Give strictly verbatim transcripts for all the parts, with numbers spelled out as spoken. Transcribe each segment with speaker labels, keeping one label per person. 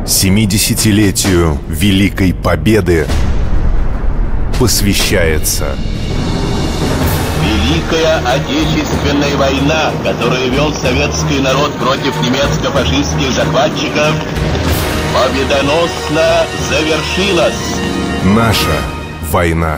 Speaker 1: семидесятилетию Великой Победы посвящается
Speaker 2: Великая Отечественная война, которую вел советский народ против немецко-фашистских захватчиков, победоносно завершилась.
Speaker 1: Наша война.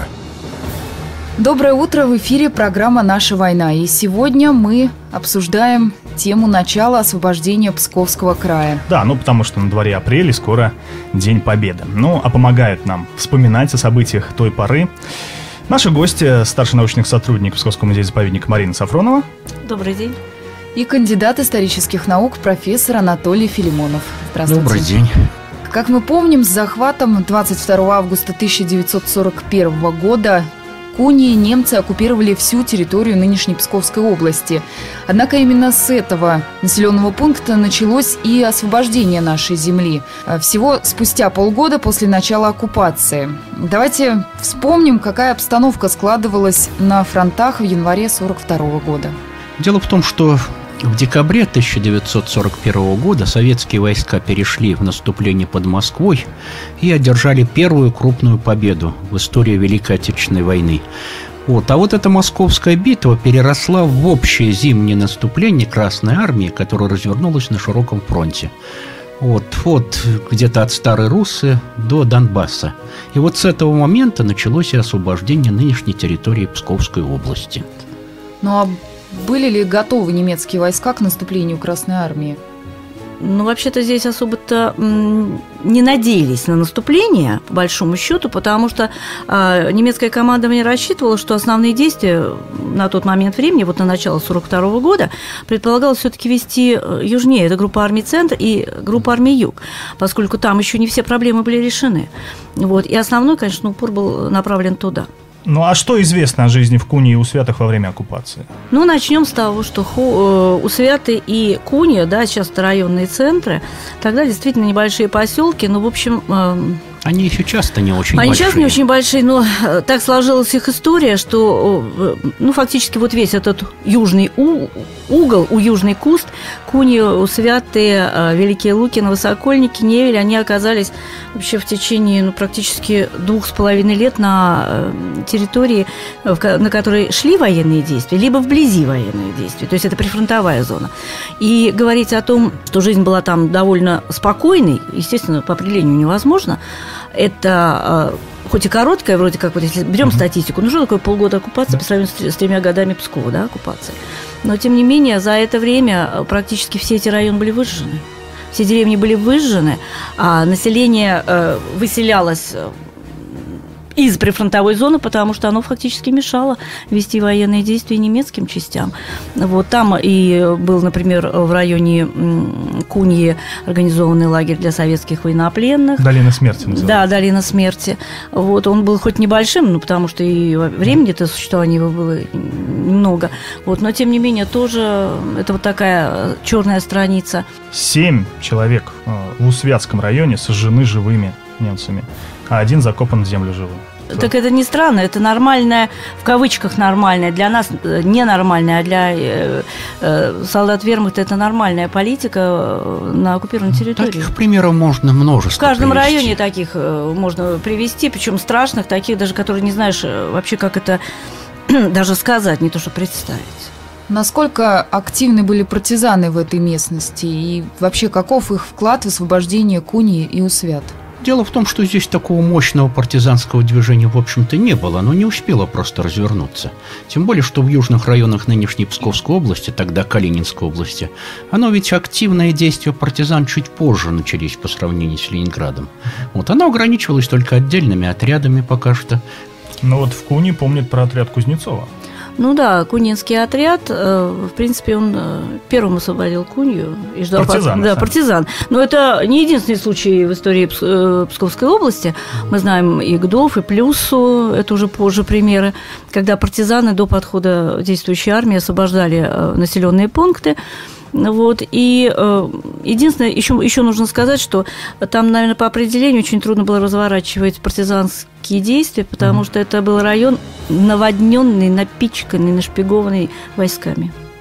Speaker 3: Доброе утро, в эфире программа «Наша война». И сегодня мы обсуждаем тему начала освобождения Псковского края.
Speaker 4: Да, ну потому что на дворе апрель и скоро День Победы. Ну, а помогают нам вспоминать о событиях той поры наши гости, старший научный сотрудник Псковского музея-заповедника Марина Сафронова.
Speaker 5: Добрый день.
Speaker 3: И кандидат исторических наук профессор Анатолий Филимонов. Здравствуйте.
Speaker 6: Добрый день.
Speaker 3: Как мы помним, с захватом двадцать второго августа тысяча девятьсот сорок первого года Куньи немцы оккупировали всю территорию нынешней Псковской области. Однако именно с этого населенного пункта началось и освобождение нашей земли. Всего спустя полгода после начала оккупации. Давайте вспомним, какая обстановка складывалась на фронтах в январе сорок второго года.
Speaker 6: Дело в том, что в декабре тысяча девятьсот сорок первого года советские войска перешли в наступление под Москвой и одержали первую крупную победу в истории Великой Отечественной войны. Вот. А вот эта Московская битва переросла в общее зимнее наступление Красной Армии, которое развернулось на широком фронте. Вот, вот где-то от Старой Руссы до Донбасса. И вот с этого момента началось и освобождение нынешней территории Псковской области.
Speaker 3: Ну а были ли готовы немецкие войска к наступлению Красной Армии?
Speaker 5: Ну, вообще-то здесь особо-то м, не надеялись на наступление, по большому счету, потому что э, немецкое командование рассчитывало, что основные действия на тот момент времени, вот на начало сорок второго года, предполагалось все-таки вести южнее. Это группа армий «Центр» и группа армий «Юг», поскольку там еще не все проблемы были решены. Вот. И основной, конечно, упор был направлен туда.
Speaker 4: Ну а что известно о жизни в Кунье и Усвятых во время оккупации?
Speaker 5: Ну, начнем с того, что Ху, э, Усвяты и Кунья, да, сейчас это районные центры, тогда действительно небольшие поселки, но, в общем... Э,
Speaker 6: Они еще часто не очень
Speaker 5: Они
Speaker 6: большие.
Speaker 5: часто не очень большие, но так сложилась их история, что, ну, фактически вот весь этот южный у, угол, у южный куст, Кунья, Усвяты, Великие Луки, Новосокольники, Невель, они оказались вообще в течение, ну, практически двух с половиной лет на территории, на которой шли военные действия, либо вблизи военные действия, то есть это прифронтовая зона. И говорить о том, что жизнь была там довольно спокойной, естественно, по определению невозможно. Это хоть и короткая, вроде как, вот если берем статистику, ну что такое полгода оккупации по сравнению с тремя годами Пскова, да, оккупации. Но, тем не менее, за это время практически все эти районы были выжжены. Все деревни были выжжены, а население э, выселялось из прифронтовой зоны, потому что оно фактически мешало вести военные действия немецким частям. Вот там и был, например, в районе Куньи организованный лагерь для советских военнопленных.
Speaker 4: Долина смерти называется.
Speaker 5: Да, Долина смерти. Вот, он был хоть небольшим, ну, потому что и времени-то существования его было немного. Вот, но, тем не менее, тоже это вот такая черная страница.
Speaker 4: Семь человек в Усвятском районе сожжены живыми немцами, а один закопан в землю живым.
Speaker 5: Так это не странно, это нормальная, в кавычках нормальная, для нас ненормальная, а для э, э, солдат вермахта это нормальная политика на оккупированной территории.
Speaker 6: Таких примеров можно множество
Speaker 5: В каждом
Speaker 6: привести.
Speaker 5: районе таких э, можно привести, причем страшных, таких даже, которые не знаешь вообще, как это даже сказать, не то что представить.
Speaker 3: Насколько активны были партизаны в этой местности и вообще каков их вклад в освобождение Куньи и Усвят?
Speaker 6: Дело в том, что здесь такого мощного партизанского движения, в общем-то, не было. Оно не успело просто развернуться. Тем более, что в южных районах нынешней Псковской области, тогда Калининской области, оно ведь активные действия партизан чуть позже начались по сравнению с Ленинградом. Вот оно ограничивалось только отдельными отрядами пока что.
Speaker 4: Ну вот в Кунье помнят про отряд Кузнецова.
Speaker 5: Ну да, Кунинский отряд, в принципе, он первым освободил Кунью и ждал
Speaker 4: партизан.
Speaker 5: Да, партизан. Но это не единственный случай в истории Псковской области. Мы знаем и Гдов, и Плюсу, это уже позже примеры, когда партизаны до подхода действующей армии освобождали населенные пункты. Вот. И э, единственное, еще, еще нужно сказать, что там, наверное, по определению очень трудно было разворачивать партизанские действия, потому mm-hmm. что это был район наводненный, напичканный, нашпигованный войсками.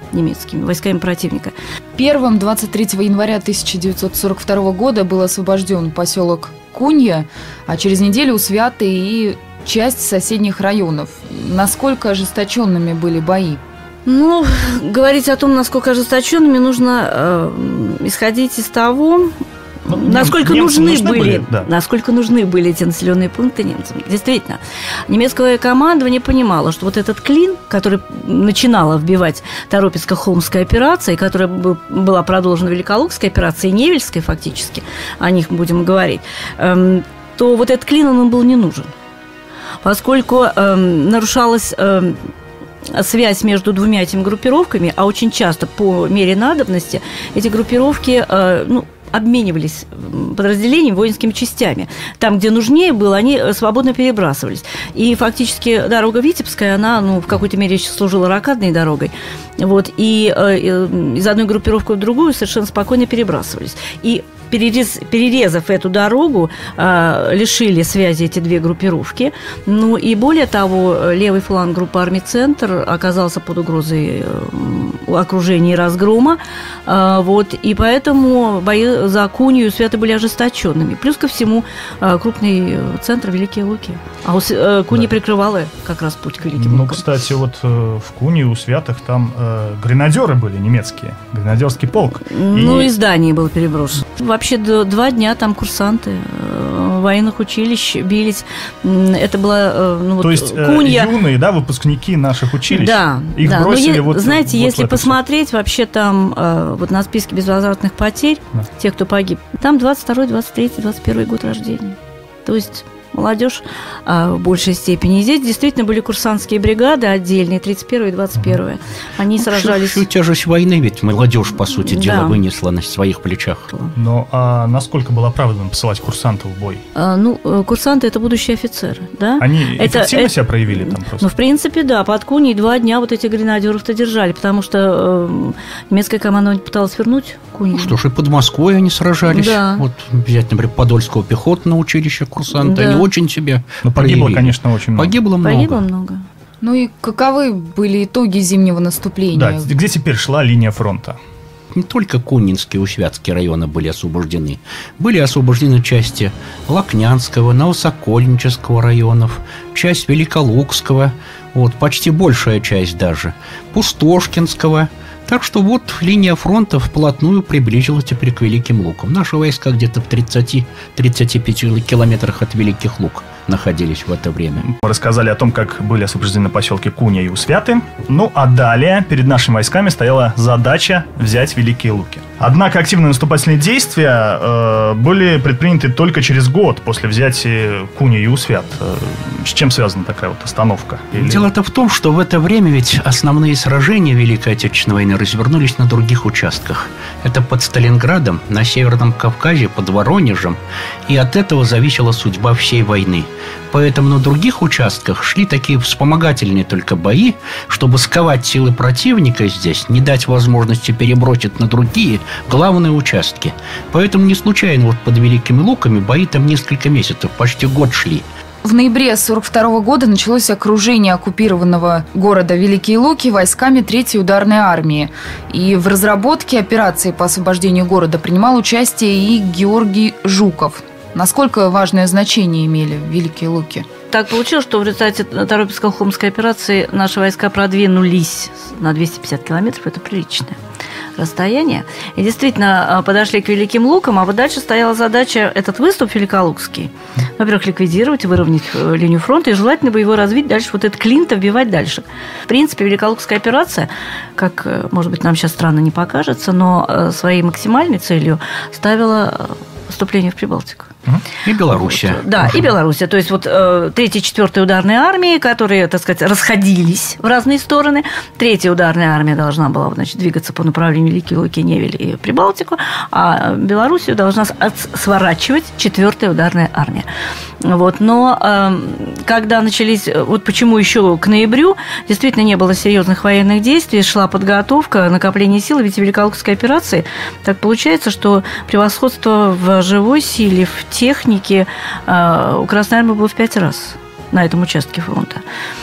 Speaker 5: немецкими, войсками противника.
Speaker 3: Первым двадцать третьего января тысяча девятьсот сорок второго года был освобожден поселок Кунья, а через неделю Усвяты и часть соседних районов. Насколько ожесточенными были бои?
Speaker 5: Ну, говорить о том, насколько ожесточенными, нужно э, исходить из того, ну, насколько нужны, нужны были, были да. насколько нужны были эти населенные пункты немцам. Действительно, немецкое командование понимало, что вот этот клин, который начинала вбивать Торопецко-Холмская операция, которая была продолжена Великолукской операцией, Невельской фактически, о них будем говорить, э, то вот этот клин, он был не нужен. Поскольку э, нарушалась... Э, связь между двумя этими группировками, а очень часто по мере надобности эти группировки э, ну, обменивались подразделениями, воинскими частями. Там, где нужнее было, они свободно перебрасывались. И фактически дорога Витебская, она ну, в какой-то мере служила рокадной дорогой. Вот, и э, из одной группировки в другую совершенно спокойно перебрасывались. И Перерез, перерезав эту дорогу, э, лишили связи эти две группировки. Ну и более того, левый фланг группы армий «Центр» оказался под угрозой э, окружения и разгрома. Э, вот, и поэтому бои за Кунью и Усвяты были ожесточенными. Плюс ко всему э, крупный центр Великие Луки. А Ус, э, Кунья да. прикрывала как раз путь к Великим
Speaker 4: ну,
Speaker 5: Лукам.
Speaker 4: Ну, кстати, вот э, в Кунье и Усвятах там э, гренадеры были немецкие, гренадерский полк.
Speaker 5: Ну
Speaker 4: и
Speaker 5: и здание было переброшено. Вообще два дня там курсанты военных училищ бились. Это была ну,
Speaker 4: То
Speaker 5: вот,
Speaker 4: есть
Speaker 5: Кунья.
Speaker 4: юные, да, выпускники наших училищ?
Speaker 5: Да.
Speaker 4: Их
Speaker 5: да.
Speaker 4: бросили
Speaker 5: Но,
Speaker 4: вот...
Speaker 5: знаете,
Speaker 4: вот
Speaker 5: если посмотреть, все. Вообще там вот на списке безвозвратных потерь, да. тех, кто погиб, там двадцать второй, двадцать третий, двадцать первый год рождения. То есть... молодежь а, в большей степени. И здесь действительно были курсантские бригады отдельные, тридцать первая и двадцать первая. Они ну, сражались...
Speaker 6: Всю, всю тяжесть войны ведь молодежь, по сути дела, да. вынесла на своих плечах.
Speaker 4: Но а насколько было оправданно посылать курсантов в бой?
Speaker 5: А, ну, курсанты – это будущие офицеры, да?
Speaker 4: Они
Speaker 5: это,
Speaker 4: эффективно
Speaker 5: это...
Speaker 4: себя проявили там просто?
Speaker 5: Ну, в принципе, да. Под Куньей два дня вот этих гренадеров-то держали, потому что э, немецкое командование пыталось вернуть Кунью.
Speaker 6: Ну, что ж, и под Москвой они сражались. Да. Вот взять, например, Подольского пехотного училища курсанта. Да. Они очень себе
Speaker 4: Но погибло, проявили. Конечно, очень много.
Speaker 6: Погибло много.
Speaker 5: Погибло много.
Speaker 3: Ну и каковы были итоги зимнего наступления?
Speaker 4: Да, где теперь шла линия фронта?
Speaker 6: Не только Кунинские и Усвятские районы были освобождены. Были освобождены части Лакнянского, Новосокольнического районов, часть Великолукского, вот, почти большая часть даже, Пустошкинского. Так что вот линия фронта вплотную приблизилась теперь к Великим Лукам. Наши войска где-то в тридцати-тридцати пяти километрах от Великих Лук находились в это время.
Speaker 4: Мы рассказали о том, как были освобождены поселки Кунья и Усвяты. Ну, а далее перед нашими войсками стояла задача взять Великие Луки. Однако активные наступательные действия э, были предприняты только через год после взятия Кунья и Усвят. Э, с чем связана такая вот остановка? Или...
Speaker 6: Дело-то в том, что в это время ведь основные сражения Великой Отечественной войны развернулись на других участках. Это под Сталинградом, на Северном Кавказе, под Воронежем. И от этого зависела судьба всей войны. Поэтому на других участках шли такие вспомогательные только бои, чтобы сковать силы противника здесь, не дать возможности перебросить на другие главные участки. Поэтому не случайно вот под Великими Луками бои там несколько месяцев, почти год шли.
Speaker 3: В ноябре сорок второго года началось окружение оккупированного города Великие Луки войсками третьей ударной армии. И в разработке операции по освобождению города принимал участие и Георгий Жуков. Насколько важное значение имели Великие Луки?
Speaker 5: Так получилось, что в результате Торопецко-Холмской операции наши войска продвинулись на двести пятьдесят километров. Это приличное расстояние. И действительно подошли к Великим Лукам, а вот дальше стояла задача этот выступ великолукский, во-первых, ликвидировать, выровнять линию фронта, и желательно бы его развить дальше, вот этот клин-то вбивать дальше. В принципе, Великолукская операция, как, может быть, нам сейчас странно не покажется, но своей максимальной целью ставила вступление в Прибалтику.
Speaker 6: И Белоруссия.
Speaker 5: Вот, да, и Белоруссия. То есть вот э, третья и четвертая ударные армии, которые, так сказать, расходились в разные стороны. Третья ударная армия должна была, значит, двигаться по направлению Великие Луки, Невель и Прибалтику, а Белоруссию должна сворачивать четвертая ударная армия. Вот. Но э, когда начались, вот почему еще к ноябрю действительно не было серьезных военных действий, шла подготовка, накопление сил, ведь в Великолукской операции так получается, что превосходство в живой силе, в технике э, у Красной армии было в пять раз на этом участке фронта.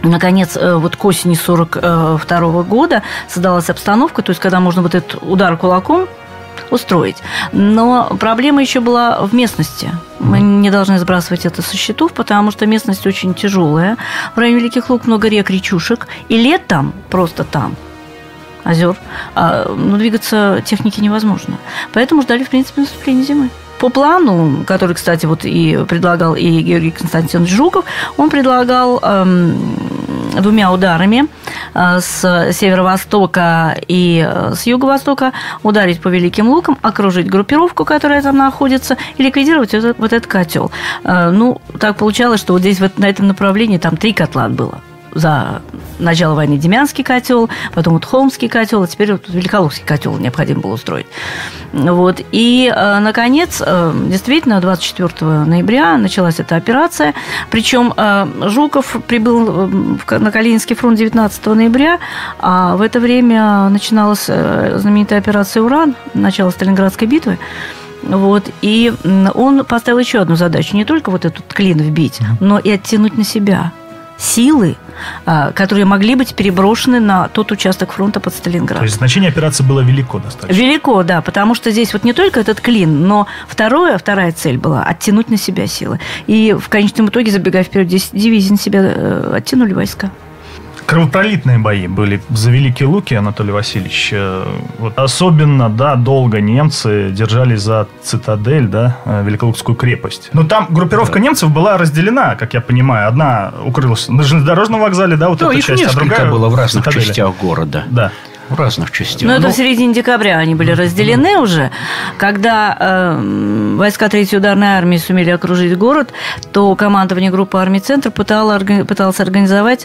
Speaker 5: наконец, вот к осени сорок второго года создалась обстановка, то есть когда можно вот этот удар кулаком устроить. Но проблема еще была в местности. Мы не должны сбрасывать это со счетов, потому что местность очень тяжелая. В районе Великих Луг много рек, речушек. И летом, просто там, озер, ну, двигаться технике невозможно. Поэтому ждали, в принципе, наступления зимы. По плану, который, кстати, вот и предлагал и Георгий Константинович Жуков, он предлагал эм, двумя ударами э, с северо-востока и э, с юго-востока ударить по Великим Лукам, окружить группировку, которая там находится, и ликвидировать вот, вот этот котел. Э, ну, так получалось, что вот здесь вот на этом направлении там три котла было. За начало войны Демянский котел, потом вот Холмский котел, а теперь вот Великолукский котел необходимо было устроить. Вот. И, наконец, действительно, двадцать четвёртого ноября началась эта операция. Причем Жуков прибыл на Калининский фронт девятнадцатого ноября, а в это время начиналась знаменитая операция «Уран», начало Сталинградской битвы. Вот. И он поставил еще одну задачу: не только вот этот клин вбить, но и оттянуть на себя силы, которые могли быть переброшены на тот участок фронта под Сталинград.
Speaker 4: То есть значение операции было велико достаточно.
Speaker 5: Велико, да, потому что здесь вот не только этот клин, но второе, вторая цель была оттянуть на себя силы. И в конечном итоге, забегая вперед, десять дивизий на себя оттянули войска.
Speaker 4: Кровопролитные бои были за Великие Луки, Анатолий Васильевич. Вот особенно, да, долго немцы держались за цитадель, да, Великолукскую крепость. Но там группировка да. немцев была разделена, как я понимаю. Одна укрылась на железнодорожном вокзале, да, вот
Speaker 6: да,
Speaker 4: эта
Speaker 6: их
Speaker 4: часть, а другая
Speaker 6: было в разных
Speaker 4: цитадели.
Speaker 6: частях города.
Speaker 4: Да.
Speaker 6: В разных частях.
Speaker 5: Но ну, это в середине декабря они были разделены уже. Когда э, войска третьей ударной армии сумели окружить город, то командование группы армий «Центр» пыталось, пыталось организовать,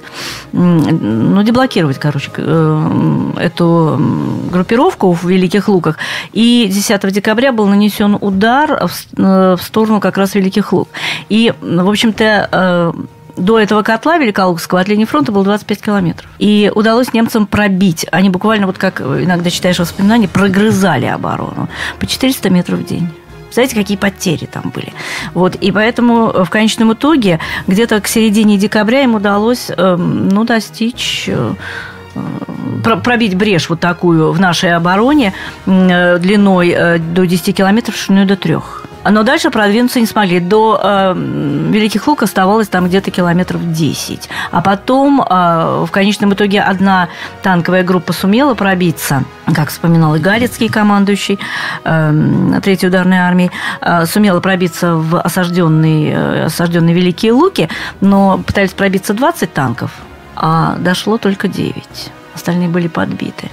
Speaker 5: ну, деблокировать, короче, э, эту группировку в Великих Луках. И десятого декабря был нанесен удар в, в сторону как раз Великих Луг. И, в общем-то, э, до этого котла Великолукского от линии фронта было двадцать пять километров. И удалось немцам пробить. Они буквально, вот как иногда читаешь воспоминания, прогрызали оборону по четыреста метров в день. Знаете, какие потери там были. Вот. И поэтому в конечном итоге где-то к середине декабря им удалось ну, достичь... пробить брешь вот такую в нашей обороне длиной до десяти километров, шириной до трех. Но дальше продвинуться не смогли. До э, Великих Луг оставалось там где-то километров десять. А потом, э, в конечном итоге, одна танковая группа сумела пробиться, как вспоминал и Галицкий, командующий э, третьей ударной армией, э, сумела пробиться в осажденные, э, осажденные Великие Луки, но пытались пробиться двадцать танков, а дошло только девять. Остальные были подбиты.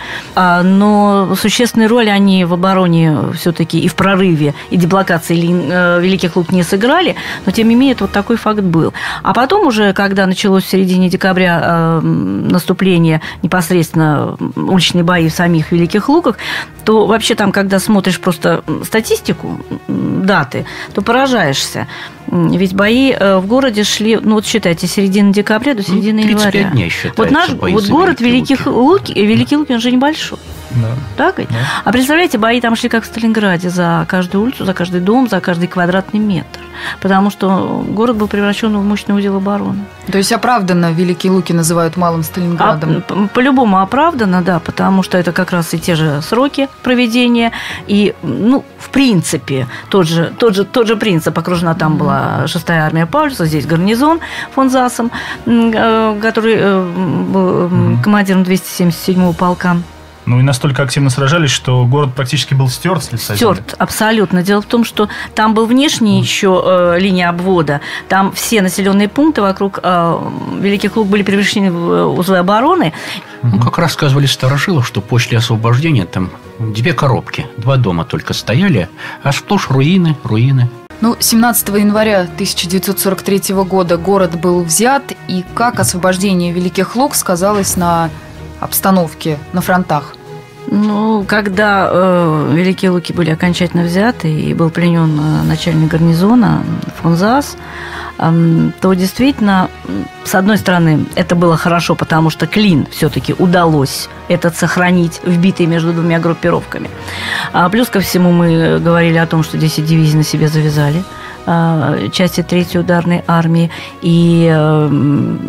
Speaker 5: Но существенную роль они в обороне все-таки и в прорыве, и деблокации Великих Луг не сыграли, но, тем не менее, вот такой факт был. А потом уже, когда началось в середине декабря наступление, непосредственно уличные бои в самих Великих Лугах, то вообще там, когда смотришь просто статистику, даты, то поражаешься. Ведь бои в городе шли, ну вот считайте, с середины декабря до середины января.
Speaker 6: тридцать пять дней считается.
Speaker 5: Вот наш вот город Великих Луки, Великие Луки, он же небольшой.
Speaker 4: Да.
Speaker 5: Так ведь? Да. А представляете, бои там шли как в Сталинграде, за каждую улицу, за каждый дом, за каждый квадратный метр. Потому что город был превращен в мощный удел обороны.
Speaker 3: То есть оправданно Великие Луки называют малым Сталинградом?
Speaker 5: А, по-любому оправданно, да, потому что это как раз и те же сроки проведения. И, ну, в принципе, тот же, тот же, тот же принцип. Окружена там была шестая армия Паулюса, здесь гарнизон фон Зассом, который был командиром двести семьдесят седьмого полка.
Speaker 4: Ну и настолько активно сражались, что город практически был стерт с лица земли.
Speaker 5: Стерт, абсолютно. Дело в том, что там был внешний еще э, линия обвода. Там все населенные пункты вокруг э, Великих Луг были превращены в узлы обороны.
Speaker 6: Ну, как рассказывали старожилы, что после освобождения там две коробки, два дома только стояли, а сплошь руины, руины.
Speaker 3: Ну, семнадцатого января тысяча девятьсот сорок третьего года город был взят, и как освобождение Великих Луг сказалось на обстановке на фронтах?
Speaker 5: Ну, когда э, Великие Луки были окончательно взяты и был пленен э, начальник гарнизона фон Засс, э, то действительно, с одной стороны, это было хорошо, потому что клин все-таки удалось этот сохранить, вбитый между двумя группировками. А плюс ко всему мы говорили о том, что десять дивизий на себе завязали, э, части третьей ударной армии, и... Э,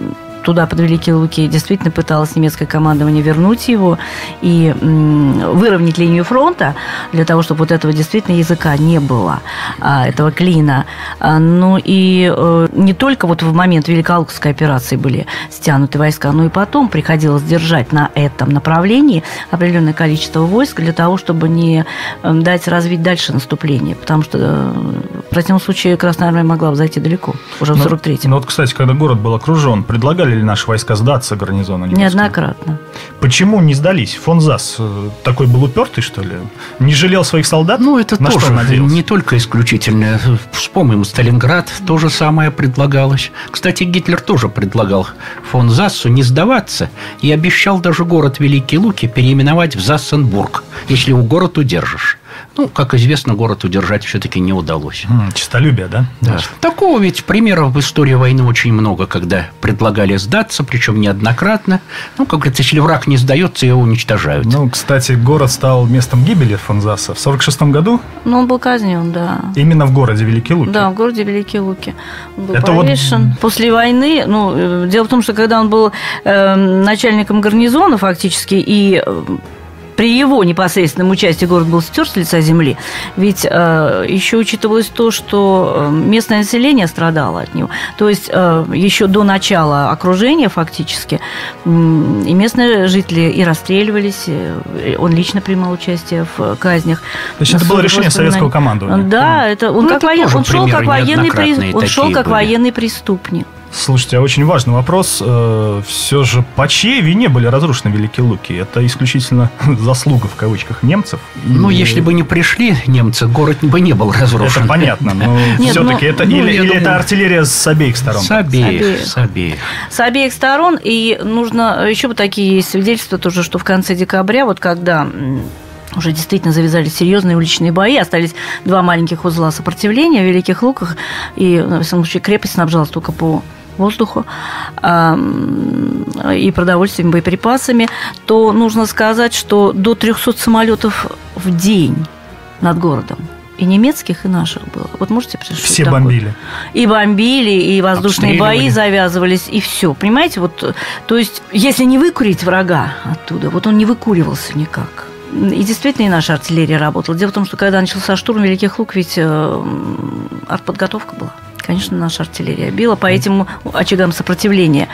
Speaker 5: туда, под Великие Луки, действительно пыталось немецкое командование вернуть его и выровнять линию фронта для того, чтобы вот этого действительно языка не было, этого клина. Ну и не только вот в момент Великолукской операции были стянуты войска, но и потом приходилось держать на этом направлении определенное количество войск для того, чтобы не дать развить дальше наступление, потому что в противном случае Красная Армия могла бы зайти далеко, уже в сорок третьем.
Speaker 4: Ну вот, кстати, когда город был окружен, предлагали ли наши войска сдаться гарнизону немецкому?
Speaker 5: Неоднократно.
Speaker 4: Почему не сдались? Фон Засс такой был упертый, что ли? Не жалел своих солдат?
Speaker 6: Ну, это
Speaker 4: на
Speaker 6: тоже
Speaker 4: что надеялся?
Speaker 6: Не только исключительно. Вспомним, Сталинград то же самое предлагалось. Кстати, Гитлер тоже предлагал фон Зассу не сдаваться и обещал даже город Великие Луки переименовать в Зассенбург, если у город удержишь. Ну, как известно, город удержать все-таки не удалось.
Speaker 4: М, честолюбие, да?
Speaker 6: Да. Такого ведь примеров в истории войны очень много, когда предлагали сдаться, причем неоднократно. Ну, как говорится, если враг не сдается, его уничтожают.
Speaker 4: Ну, кстати, город стал местом гибели фон Засса в сорок шестом году.
Speaker 5: Ну, он был казнен, да.
Speaker 4: Именно в городе Великие Луки.
Speaker 5: Да, в городе Великие Луки. Он был
Speaker 4: Это
Speaker 5: повешен.
Speaker 4: вот...
Speaker 5: После войны, ну, дело в том, что когда он был э, начальником гарнизона фактически, и э, при его непосредственном участии город был стер с лица земли, ведь э, еще учитывалось то, что местное население страдало от него. То есть э, еще до начала окружения фактически э, и местные жители и расстреливались, и он лично принимал участие в казнях.
Speaker 4: То есть это было решение советского командования?
Speaker 5: Да, это он,
Speaker 6: ну,
Speaker 5: как
Speaker 6: это
Speaker 5: воен... он шел как военный, при... он шел как
Speaker 6: были.
Speaker 5: военный преступник.
Speaker 4: Слушайте, а очень важный вопрос. Все же по чьей вине были разрушены Великие Луки? Это исключительно заслуга, в кавычках, немцев?
Speaker 6: Ну,
Speaker 4: и...
Speaker 6: если бы не пришли немцы, город бы не был разрушен.
Speaker 4: Это понятно, но все-таки это
Speaker 6: ну,
Speaker 4: или, или
Speaker 6: думаю,
Speaker 4: это артиллерия с обеих сторон?
Speaker 6: С обеих,
Speaker 5: с обеих.
Speaker 6: С обеих.
Speaker 5: С обеих сторон. И нужно... Еще вот такие есть свидетельства тоже, что в конце декабря, вот когда... уже действительно завязались серьезные уличные бои, остались два маленьких узла сопротивления в Великих Луках, и, в самом случае, крепость снабжалась только по воздуху и продовольствием, боеприпасами, то нужно сказать, что до трехсот самолетов в день над городом. И немецких, и наших было. Вот можете представить,
Speaker 4: все
Speaker 5: что
Speaker 4: бомбили.
Speaker 5: Такое? И бомбили, и воздушные бои завязывались, и все. Понимаете, вот, то есть, если не выкурить врага оттуда, вот он не выкуривался никак. И действительно, и наша артиллерия работала. Дело в том, что когда начался штурм Великих Лук, ведь э, артподготовка была. Конечно, наша артиллерия била по этим очагам сопротивления.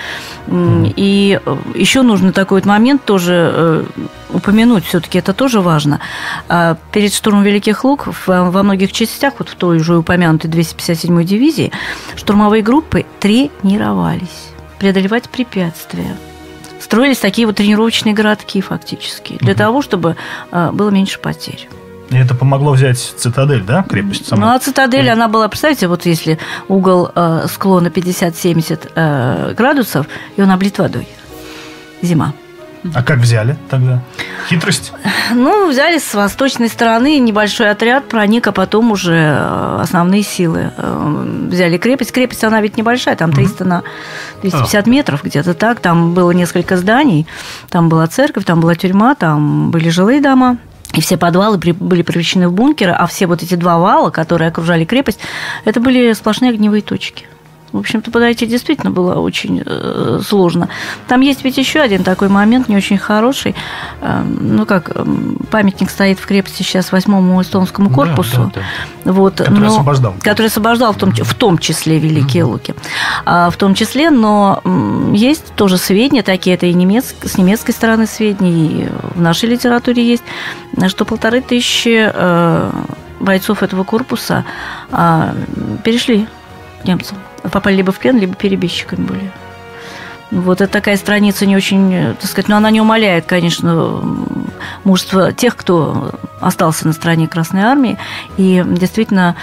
Speaker 5: И еще нужно такой вот момент тоже упомянуть, все-таки это тоже важно. Перед штурмом Великих Лук во многих частях, вот в той уже упомянутой двести пятьдесят седьмой дивизии, штурмовые группы тренировались преодолевать препятствия. Строились такие вот тренировочные городки фактически, для угу. того, чтобы было меньше потерь.
Speaker 4: И это помогло взять цитадель, да, крепость сама?
Speaker 5: Ну, а цитадель, она была, представьте, вот если угол э, склона пятьдесят-семьдесят э, градусов, и он облит водой. Зима.
Speaker 4: А как взяли тогда? Хитрость?
Speaker 5: Ну, взяли с восточной стороны небольшой отряд, проник, а потом уже основные силы взяли крепость. Крепость, она ведь небольшая, там триста на двести пятьдесят метров, где-то так. Там было несколько зданий, там была церковь, там была тюрьма, там были жилые дома. И все подвалы были превращены в бункеры, а все вот эти два вала, которые окружали крепость, это были сплошные огневые точки. В общем-то, подойти действительно было очень э, сложно. Там есть ведь еще один такой момент, не очень хороший. Э, ну, как э, памятник стоит в крепости сейчас восьмому эстонскому корпусу. Да, да, да. Вот,
Speaker 4: который
Speaker 5: но,
Speaker 4: освобождал.
Speaker 5: Который освобождал в том, в том числе Великие угу. Луки. А, в том числе, но э, есть тоже сведения такие, это и немец, с немецкой стороны сведения, и в нашей литературе есть, что полторы тысячи э, бойцов этого корпуса э, перешли к немцам. Попали либо в плен, либо перебежчиками были. Вот это такая страница не очень, так сказать, но она не умаляет, конечно, мужество тех, кто остался на стороне Красной Армии и действительно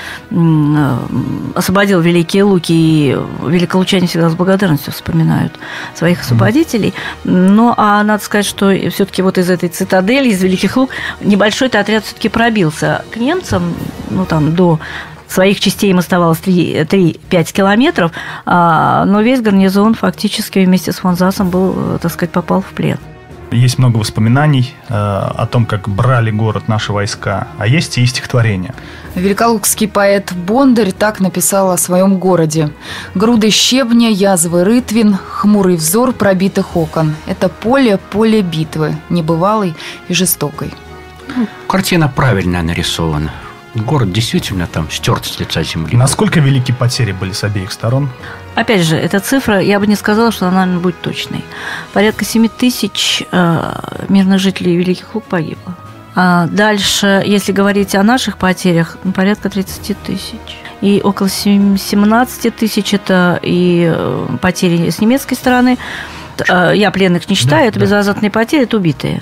Speaker 5: освободил Великие Луки, и великолучане всегда с благодарностью вспоминают своих освободителей. Ну, а надо сказать, что все-таки вот из этой цитадели, из Великих Лук, небольшой-то отряд все-таки пробился к немцам, ну, там, до... Своих частей им оставалось три-пять километров, но весь гарнизон фактически вместе с фон Зассом был, так сказать, попал в плен.
Speaker 4: Есть много воспоминаний э, о том, как брали город наши войска, а есть и стихотворения.
Speaker 3: Великолукский поэт Бондарь так написал о своем городе. «Груды щебня, язвы рытвин, хмурый взор пробитых окон. Это поле, поле битвы, небывалой и жестокой».
Speaker 6: Картина правильно нарисована. Город действительно там стерт с лица земли.
Speaker 4: Насколько велики потери были с обеих сторон?
Speaker 5: Опять же, эта цифра, я бы не сказала, что она будет точной. Порядка семи тысяч э, мирных жителей Великих Луг погибло. А дальше, если говорить о наших потерях, ну, порядка тридцать тысяч. И около семнадцать тысяч – это и потери с немецкой стороны. Я пленных не считаю, да, это да. безвозвратные потери, это убитые.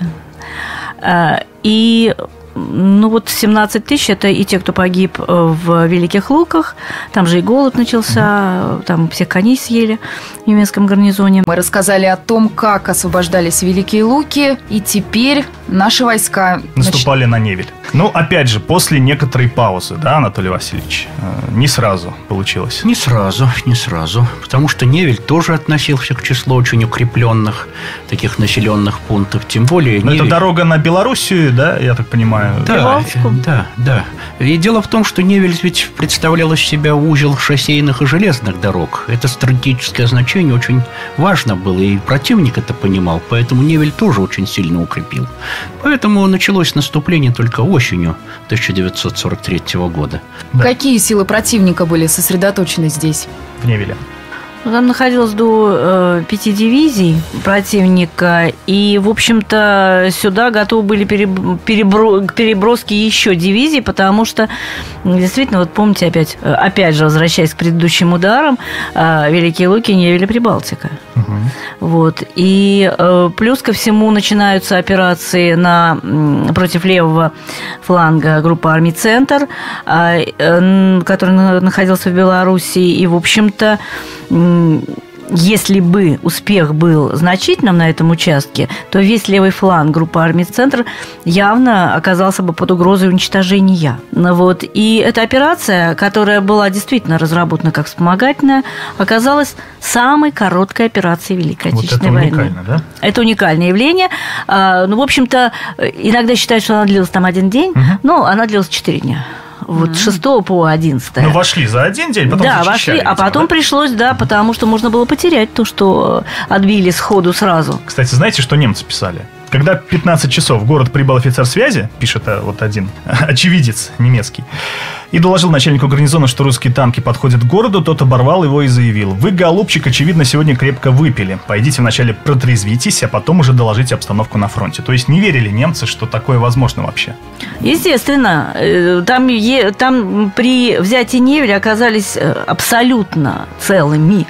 Speaker 5: И ну вот семнадцать тысяч – это и те, кто погиб в Великих Луках. Там же и голод начался, там всех коней съели в немецком гарнизоне.
Speaker 3: Мы рассказали о том, как освобождались Великие Луки, и теперь наши войска
Speaker 4: наступали нач... на Невель. Ну, опять же, после некоторой паузы, да, Анатолий Васильевич? Не сразу получилось.
Speaker 6: Не сразу, не сразу. Потому что Невель тоже относился к числу очень укрепленных таких населенных пунктов. Тем более
Speaker 4: Но
Speaker 6: Невель...
Speaker 4: это дорога на Белоруссию, да, я так понимаю?
Speaker 6: Да, да, да. И дело в том, что Невель ведь представляла из себя узел шоссейных и железных дорог. Это стратегическое значение очень важно было, и противник это понимал, поэтому Невель тоже очень сильно укрепил. Поэтому началось наступление только осенью тысяча девятьсот сорок третьего года.
Speaker 3: Да. Какие силы противника были сосредоточены здесь?
Speaker 4: В Невеле.
Speaker 5: Там находилось до э, пяти дивизий противника, и, в общем-то, сюда готовы были перебро- перебро- к переброске еще дивизий, потому что, действительно, вот помните, опять, опять же, возвращаясь к предыдущим ударам, э, Великие Луки, Невель и Прибалтика. Угу. Вот. И э, плюс ко всему начинаются операции на, против левого фланга группы армий «Центр», э, э, который находился в Белоруссии, и, в общем-то, если бы успех был значительным на этом участке, то весь левый фланг группы армий «Центр» явно оказался бы под угрозой уничтожения. Вот. И эта операция, которая была действительно разработана как вспомогательная, оказалась самой короткой операцией Великой Отечественной
Speaker 4: вот это
Speaker 5: войны.
Speaker 4: Уникально, да?
Speaker 5: Это уникальное явление. Ну, в общем-то, иногда считают, что она длилась там один день, угу. но она длилась четыре дня. Вот, mm-hmm. с шестого по одиннадцатое.
Speaker 4: Ну, вошли за один день, потом
Speaker 5: да, вошли, видимо, а потом да? пришлось, да, потому что можно было потерять то, что отбили сходу сразу.
Speaker 4: Кстати, знаете, что немцы писали? Когда в пятнадцать часов в город прибыл офицер связи, пишет вот один очевидец немецкий, и доложил начальнику гарнизона, что русские танки подходят к городу, тот оборвал его и заявил: «Вы, голубчик, очевидно, сегодня крепко выпили. Пойдите вначале протрезвитесь, а потом уже доложите обстановку на фронте». То есть не верили немцы, что такое возможно вообще?
Speaker 5: Естественно. Там, там при взятии Невеля оказались абсолютно целыми,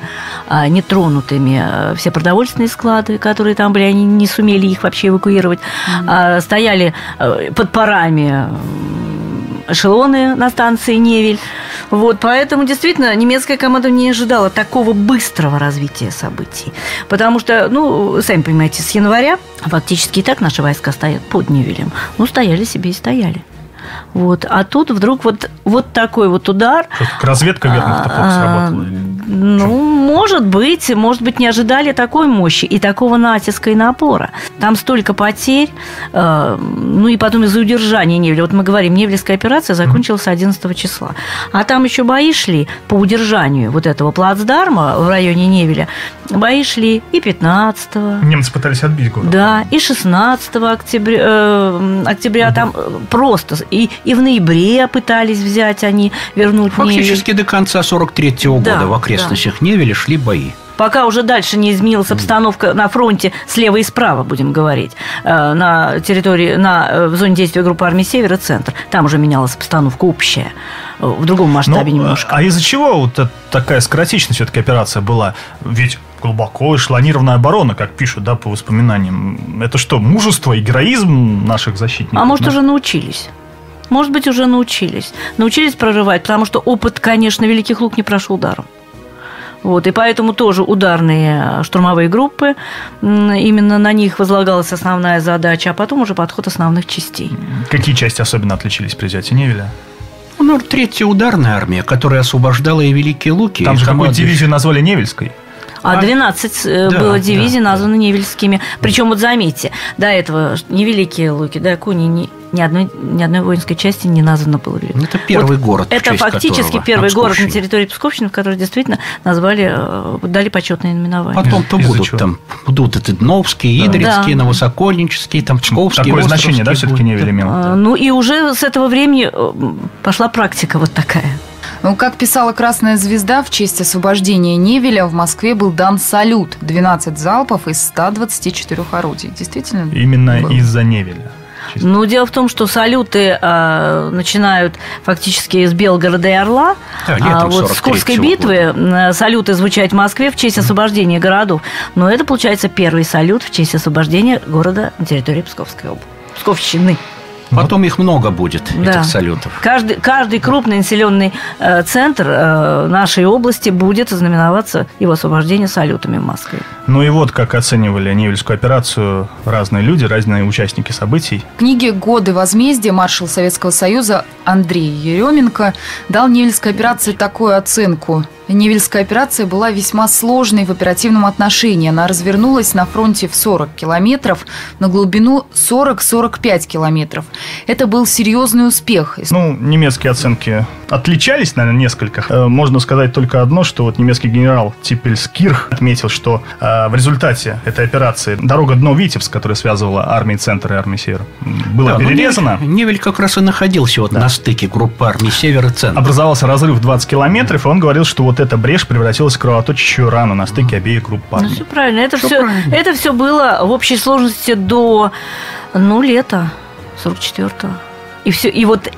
Speaker 5: нетронутыми все продовольственные склады, которые там были, они не сумели их вообще эвакуировать. Mm-hmm. Стояли под парами эшелоны на станции Невель. Вот, поэтому, действительно, немецкая команда не ожидала такого быстрого развития событий. Потому что, ну, сами понимаете, с января фактически и так наши войска стоят под Невелем. Ну, стояли себе и стояли. Вот. А тут вдруг вот, вот такой вот удар.
Speaker 4: Как разведка верных топов сработала?
Speaker 5: Ну, может быть. Может быть, не ожидали такой мощи и такого натиска и напора. Там столько потерь. Ну, и потом из-за удержания Невеля. Вот мы говорим, Невельская операция закончилась одиннадцатого числа. А там еще бои шли по удержанию вот этого плацдарма в районе Невеля. Бои шли и пятнадцатого.
Speaker 4: Немцы пытались отбить город.
Speaker 5: Да, и шестнадцатого октября. Э, октября угу. Там просто... И, и в ноябре пытались взять они, вернуть Невель.
Speaker 6: Фактически до конца сорок третьего да, года в окрестностях да. Невеля шли бои.
Speaker 5: Пока уже дальше не изменилась обстановка на фронте слева и справа, будем говорить, на территории, на, в зоне действия группы армий «Север» и «Центр». Там уже менялась обстановка общая, в другом масштабе ну, немножко.
Speaker 4: А из-за чего вот такая скоротечная все-таки операция была? Ведь глубоко эшелонированная оборона, как пишут, да, по воспоминаниям. Это что, мужество и героизм наших защитников?
Speaker 5: А может, да? уже научились? Может быть, уже научились. Научились прорывать, потому что опыт, конечно, Великих Луг не прошел даром. Вот, и поэтому тоже ударные штурмовые группы, именно на них возлагалась основная задача, а потом уже подход основных частей.
Speaker 4: Какие части особенно отличились при взятии Невеля?
Speaker 6: Ну, третья ударная армия, которая освобождала и Великие Луки.
Speaker 4: Там
Speaker 6: и
Speaker 4: же
Speaker 6: команды...
Speaker 4: какую-то дивизию назвали Невельской.
Speaker 5: А двенадцать
Speaker 6: Да,
Speaker 5: было дивизий,
Speaker 6: да,
Speaker 5: названы Невельскими. Причем, вот заметьте, до этого не Великие Луки, да, Куни, ни, ни, одной, ни одной воинской части не названо было.
Speaker 6: Это первый
Speaker 5: вот
Speaker 6: город, в
Speaker 5: это
Speaker 6: честь
Speaker 5: фактически
Speaker 6: которого
Speaker 5: первый
Speaker 6: на
Speaker 5: город на
Speaker 6: Псковщине.
Speaker 5: территории Псковщины, в который действительно назвали, э, дали почетное наименование.
Speaker 6: Потом-то
Speaker 4: Из-за
Speaker 6: будут
Speaker 4: чего?
Speaker 6: там, будут и Дновские, Идрицкие,
Speaker 5: Да.
Speaker 6: Новосокольнические, там Псковские,
Speaker 4: Такое
Speaker 6: Островские.
Speaker 4: значение, да, все-таки Невель имел?
Speaker 5: А, Ну и уже с этого времени э, пошла практика вот такая.
Speaker 3: Ну, как писала «Красная звезда», в честь освобождения Невеля в Москве был дан салют. двенадцать залпов из ста двадцати четырёх орудий. Действительно?
Speaker 4: Именно
Speaker 3: был.
Speaker 4: из-за Невеля.
Speaker 5: Ну, дело в том, что салюты э, начинают фактически из Белгорода и Орла.
Speaker 6: Да, летом
Speaker 5: а вот
Speaker 6: сорок
Speaker 5: с Курской
Speaker 6: третьего
Speaker 5: битвы э, салюты звучат в Москве в честь освобождения городов. Но это, получается, первый салют в честь освобождения города на территории Псковской области. Псковщины.
Speaker 6: Потом их много будет,
Speaker 5: Да.
Speaker 6: этих салютов.
Speaker 5: Каждый, каждый крупный населенный э, центр э, нашей области будет знаменоваться его освобождением салютами в Москве.
Speaker 4: Ну и вот как оценивали Невельскую операцию разные люди, разные участники событий.
Speaker 3: В книге «Годы возмездия» маршал Советского Союза Андрей Еременко дал Невельской операции такую оценку. Невельская операция была весьма сложной в оперативном отношении. Она развернулась на фронте в сорок километров, на глубину сорок-сорок пять километров. Это был серьезный успех.
Speaker 4: Ну, немецкие оценки отличались, наверное, несколько. Э, Можно сказать только одно, что вот немецкий генерал Типпельскирх отметил, что э, в результате этой операции дорога Дно-Витебск, которая связывала армии Центр и армии Север, была
Speaker 6: Да, ну,
Speaker 4: перерезана.
Speaker 6: Невель, Невель как раз и находился вот на стыке группы армий Север и Центр.
Speaker 4: Образовался разрыв двадцать километров, и он говорил, что вот эта брешь превратилась в кровоточащую рану на стыке обеих групп
Speaker 5: Ну,
Speaker 4: армий.
Speaker 5: все правильно. Это
Speaker 6: Всё
Speaker 5: все,
Speaker 6: правильно.
Speaker 5: это все было в общей сложности до, ну, лета сорок четвёртого. И, все, и вот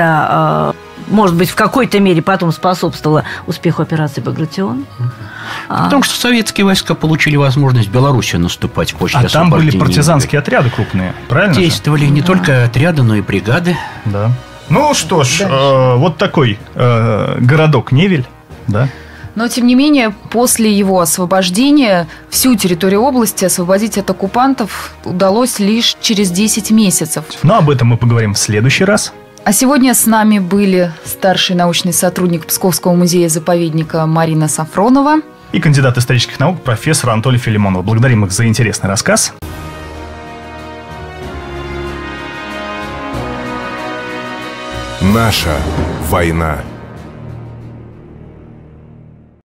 Speaker 5: это, э, может быть, в какой-то мере потом способствовало успеху операции «Багратион». А,
Speaker 6: Потому что советские войска получили возможность в Белоруссию наступать после
Speaker 4: А там были
Speaker 6: освобождения
Speaker 4: партизанские отряды крупные, правильно? же?
Speaker 6: Действовали не только отряды, но и бригады.
Speaker 4: Да. Ну что ж, э, вот такой э, городок Невель, да?
Speaker 3: Но, тем не менее, после его освобождения всю территорию области освободить от оккупантов удалось лишь через десять месяцев.
Speaker 4: Но об этом мы поговорим в следующий раз.
Speaker 3: А сегодня с нами были старший научный сотрудник Псковского музея-заповедника Марина Сафронова
Speaker 4: И кандидат исторических наук профессор Анатолий Филимонов. Благодарим их за интересный рассказ.
Speaker 1: Наша война.